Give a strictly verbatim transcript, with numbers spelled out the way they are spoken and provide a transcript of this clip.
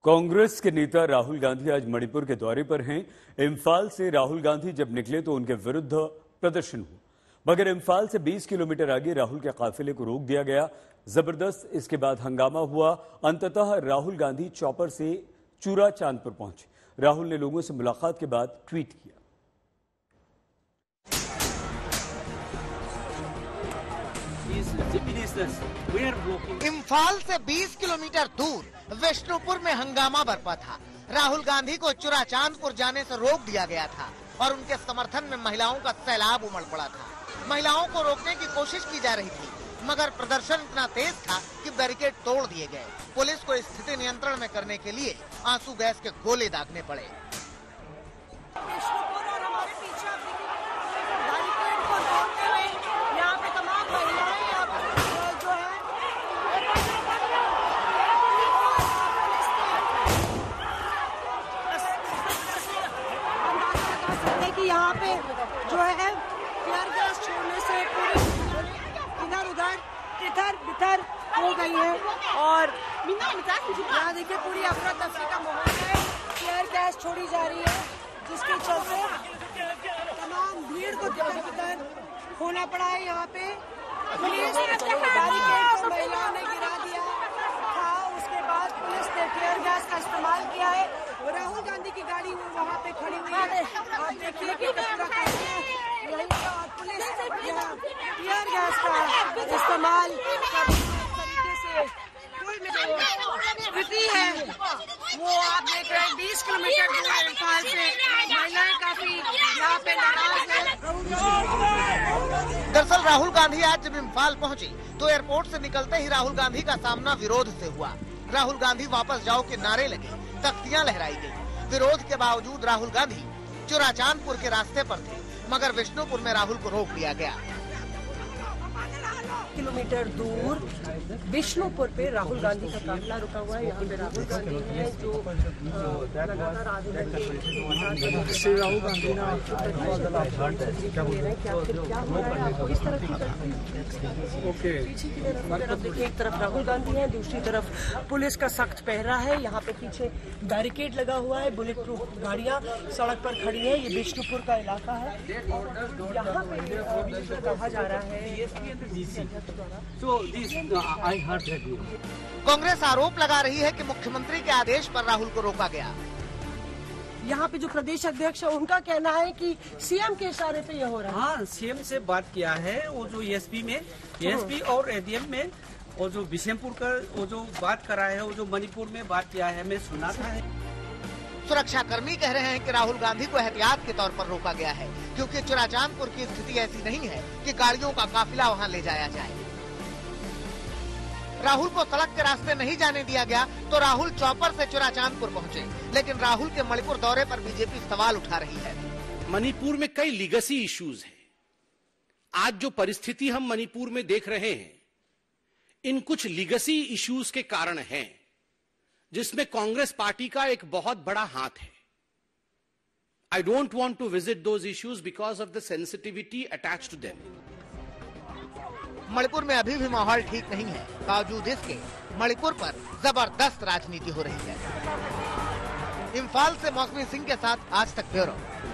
कांग्रेस के नेता राहुल गांधी आज मणिपुर के दौरे पर हैं। इम्फाल से राहुल गांधी जब निकले तो उनके विरुद्ध प्रदर्शन हुआ, मगर इम्फाल से बीस किलोमीटर आगे राहुल के काफिले को रोक दिया गया। जबरदस्त इसके बाद हंगामा हुआ। अंततः राहुल गांधी चौपर से चूरा चांदपुर पहुंचे। राहुल ने लोगों से मुलाकात के बाद ट्वीट किया। इम्फाल से बीस किलोमीटर दूर विष्णुपुर में हंगामा बरपा था। राहुल गांधी को चूरा चांदपुर जाने से रोक दिया गया था और उनके समर्थन में महिलाओं का सैलाब उमड़ पड़ा था। महिलाओं को रोकने की कोशिश की जा रही थी, मगर प्रदर्शन इतना तेज था कि बैरिकेड तोड़ दिए गए। पुलिस को स्थिति नियंत्रण में करने के लिए आंसू गैस के गोले दागने पड़े। कि यहाँ पे जो है टीयर गैस छोड़ने से पूरी इधर उधर इधर बिधर हो गई है और यहाँ देखिए पूरी अफरा तफरी का माहौल है। टीयर गैस छोड़ी जा रही है, जिसके चलते तमाम भीड़ को तितर बितर होना पड़ा है। यहाँ पे पुलिस बैरिकेड को महिलाओं ने गिरा दिया था, उसके बाद पुलिस ने टीयर गैस का इस्तेमाल किया है। राहुल गांधी की गाड़ी वहाँ पे खड़ी हुई है, आप देखिए कि पुलिस टीयर गैस का इस्तेमाल तरीके से स्थिति है वो आप देख रहे हैं। बीस किलोमीटर दूर इम्फाल से महिलाएं काफी यहाँ पे नाराज है। दरअसल राहुल गांधी आज जब इम्फाल पहुंचे तो एयरपोर्ट से निकलते ही राहुल गांधी का सामना विरोध से हुआ। राहुल गांधी वापस जाओ के नारे लगे, तख्तियां लहराई गई। विरोध के बावजूद राहुल गांधी चूरा चांदपुर के रास्ते पर थे, मगर विष्णुपुर में राहुल को रोक दिया गया। किलोमीटर दूर विष्णुपुर पे राहुल गांधी का काफिला रुका हुआ है। यहाँ पे राहुल गांधी है जो लगातार आधे घंटे से राहुल गांधी ना इस तरफ देखिए, एक तरफ राहुल गांधी है, दूसरी तरफ पुलिस का सख्त पहरा है। यहाँ पे पीछे बैरिकेड लगा हुआ है, बुलेट प्रूफ गाड़ियाँ सड़क पर खड़ी है। ये विष्णुपुर का इलाका है और यहाँ पे कहा जा रहा है। So this, uh, I heard that. Congress आरोप लगा रही है कि मुख्यमंत्री के आदेश पर राहुल को रोका गया। यहाँ पे जो प्रदेश अध्यक्ष है उनका कहना है कि सीएम के इशारे पे ये हो रहा है। हाँ, सीएम से बात किया है। वो जो एसपी में एसपी और एडीएम में वो जो बिशनपुर का वो जो बात करा है, वो जो मणिपुर में बात किया है, मैं सुना था। सुरक्षा कर्मी कह रहे हैं कि राहुल गांधी को एहतियात के तौर पर रोका गया है, क्योंकि चूरा चांदपुर की स्थिति ऐसी नहीं है कि गाड़ियों का काफिला वहां ले जाया जाए। राहुल को सड़क के रास्ते नहीं जाने दिया गया तो राहुल चौपर से चूरा चांदपुर पहुंचे, लेकिन राहुल के मणिपुर दौरे पर बीजेपी सवाल उठा रही है। मणिपुर में कई लीगेसी इश्यूज हैं। आज जो परिस्थिति हम मणिपुर में देख रहे हैं, इन कुछ लीगेसी इश्यूज के कारण हैं, जिसमें कांग्रेस पार्टी का एक बहुत बड़ा हाथ है। I don't want to visit those issues because of the sensitivity attached to them. Manipur में अभी भी माहौल ठीक नहीं है, बावजूद इसके मणिपुर पर जबरदस्त राजनीति हो रही है। इम्फाल से मौसमी सिंह के साथ आज तक ब्यूरो।